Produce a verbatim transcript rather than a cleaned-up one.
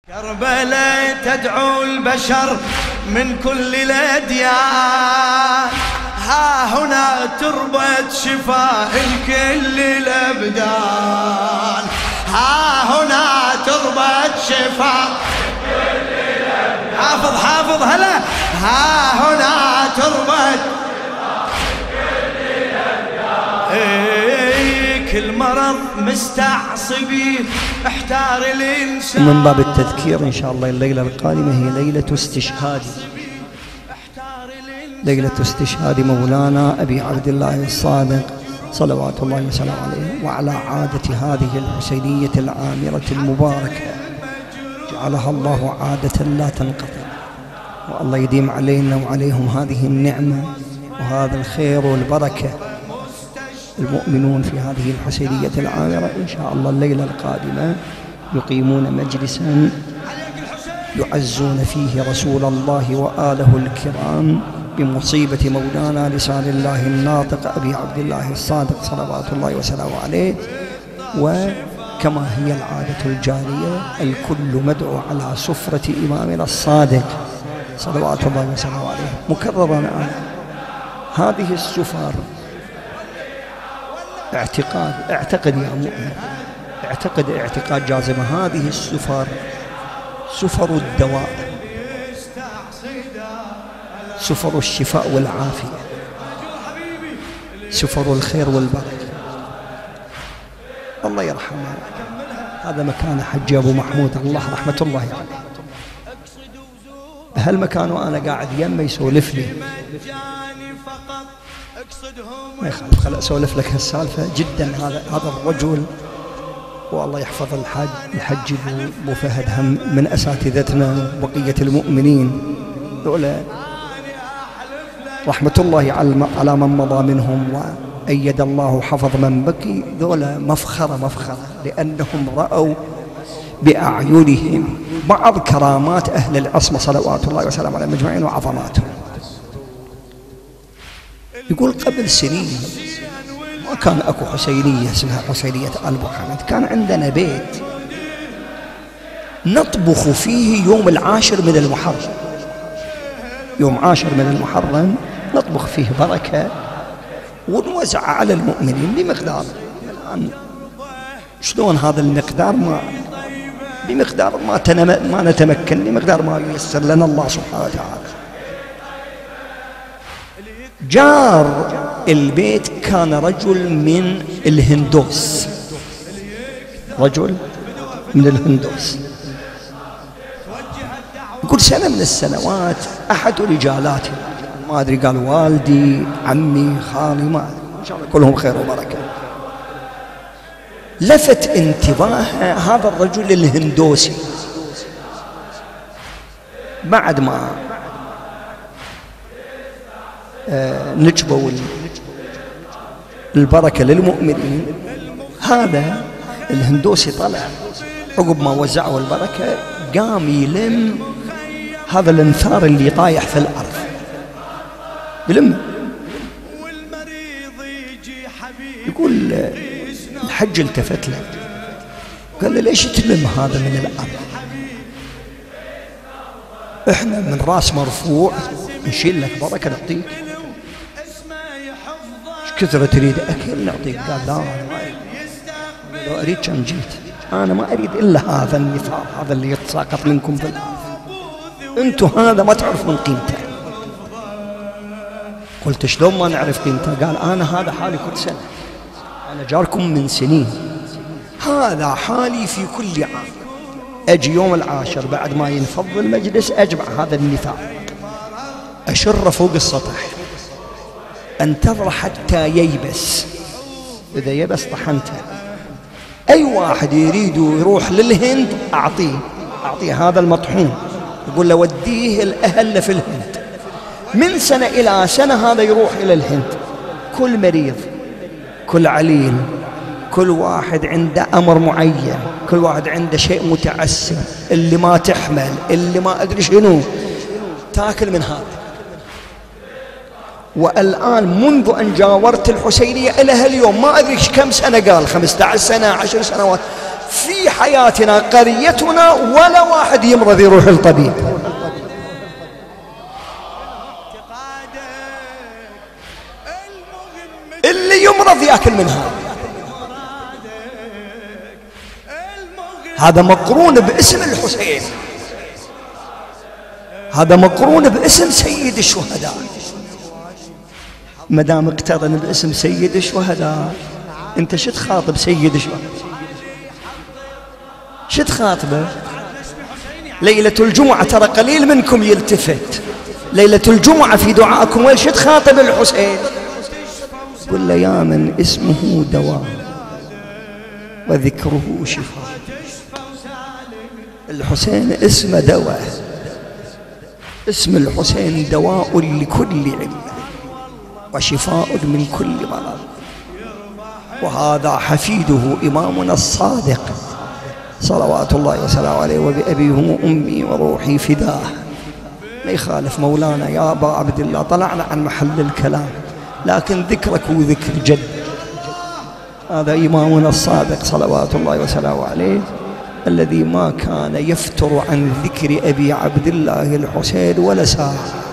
كربلاء تدعو البشر من كل الأديان، ها هنا تربة شفاء الكل الأبدان، ها هنا تربة شفاء الكل الأبدان. حافظ حافظ هلا، ها هنا تربة شفاء الكل الأبدان. كل مرض مستعصبين احتار الإنسان. ومن باب التذكير إن شاء الله الليلة القادمة هي ليلة استشهاد، ليلة استشهاد مولانا أبي عبد الله الصادق صلوات الله وسلامه عليه، وعلى عادة هذه الحسينية العامرة المباركة جعلها الله عادة لا تنقطع، والله يديم علينا وعليهم هذه النعمة وهذا الخير والبركة. المؤمنون في هذه الحسينية العامرة إن شاء الله الليلة القادمة يقيمون مجلسا يعزون فيه رسول الله وآله الكرام بمصيبة مولانا لسان الله الناطق أبي عبد الله الصادق صلوات الله وسلامه عليه. وكما هي العادة الجارية الكل مدعو على سفرة إمامنا الصادق صلوات الله وسلامه عليه مكررا الآن. هذه السفر اعتقاد اعتقد يا مؤمن، اعتقد اعتقاد جازم، هذه السفر سفر الدواء، سفر الشفاء والعافية، سفر الخير والبركة. الله يرحمه، هذا مكان حج أبو محمود الله رحمة الله عليه، بهالمكان وأنا قاعد يمه يسولف لي، ما يخالف خل أسولف لك هالسالفة جدا. هذا هذا الرجل والله يحفظ الحاج الحج أبو فهد هم من أساتذتنا بقية المؤمنين ذولا رحمة الله على من مضى منهم وأيد الله حفظ من بقي، ذولا مفخرة مفخرة لأنهم رأوا بأعينهم بعض كرامات أهل العصمة صلوات الله وسلامه عليهم أجمعين وعظماتهم. يقول قبل سنين ما كان أكو حسينية اسمها حسينية آل محمد، كان عندنا بيت نطبخ فيه يوم العاشر من المحرم، يوم عاشر من المحرم نطبخ فيه بركة ونوزع على المؤمنين بمقدار. الآن شلون هذا المقدار؟ ما بمقدار ما, ما نتمكن، بمقدار ما ييسر لنا الله سبحانه وتعالى. جار البيت كان رجل من الهندوس، رجل من الهندوس. يقول سنة من السنوات أحد رجالاتي ما أدري قال والدي عمي خالي ما أدري إن شاء الله كلهم خير وبركة، لفت انتباه هذا الرجل الهندوسي بعد ما آه نجبوا البركة للمؤمنين. هذا الهندوسي طلع عقب ما وزعوا البركة قام يلم هذا الانثار اللي طايح في الأرض، يلم. يقول الحج التفت له قال له ليش تلم هذا من الأرض؟ احنا من راس مرفوع نشيل لك بركة نعطيك، كثرة تريد أكل نعطيك. قال لا أنا ما أريد، لو أريد كم جيت، أنا ما أريد إلا هذا النثار هذا اللي يتساقط منكم في الأرض، أنتم هذا ما تعرفون قيمته. قلت شلون ما نعرف قيمته؟ قال أنا هذا حالي كل سنة، أنا جاركم من سنين، هذا حالي في كل عام، أجي يوم العاشر بعد ما ينفض المجلس أجمع هذا النثار أشر فوق السطح انتظر حتى ييبس، إذا يبس طحنته. أي واحد يريد يروح للهند أعطيه أعطيه هذا المطحون، يقول له وديه الأهل في الهند. من سنة إلى سنة هذا يروح إلى الهند، كل مريض كل عليل كل واحد عنده أمر معين، كل واحد عنده شيء متعسر، اللي ما تحمل اللي ما أدري شنو تاكل من هذا. والآن منذ أن جاورت الحسينية إلى هاليوم ما أدري كم سنة، قال خمسة عشر سنة عشر سنوات، في حياتنا قريتنا ولا واحد يمرض يروح الطبيب، اللي يمرض يأكل من هذا. هذا مقرون باسم الحسين، هذا مقرون باسم سيد الشهداء. مدام اقترن باسم سيد الشهداء، انت شو تخاطب سيد الشهداء؟ شو تخاطبه؟ ليلة الجمعة ترى قليل منكم يلتفت، ليلة الجمعة في دعائكم وين شو تخاطب الحسين؟ قل له يا من اسمه دواء وذكره شفاء. الحسين اسمه دواء، اسم الحسين دواء لكل علة وشفاء من كل مرض. وهذا حفيده إمامنا الصادق صلوات الله وسلامه عليه، وبأبيه وأمي وروحي فداه. ما يخالف مولانا يا أبا عبد الله، طلعنا عن محل الكلام، لكن ذكرك وذكر جد. هذا إمامنا الصادق صلوات الله وسلامه عليه، الذي ما كان يفتر عن ذكر أبي عبد الله الحسين ولا ساعة.